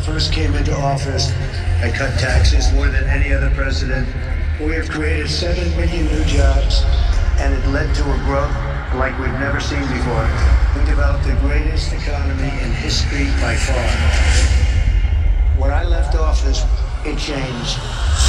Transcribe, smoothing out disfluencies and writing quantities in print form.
first came into office, I cut taxes more than any other president. We have created 7 million new jobs, and it led to a growth like we've never seen before. We developed the greatest economy in history by far. When I left office, it changed.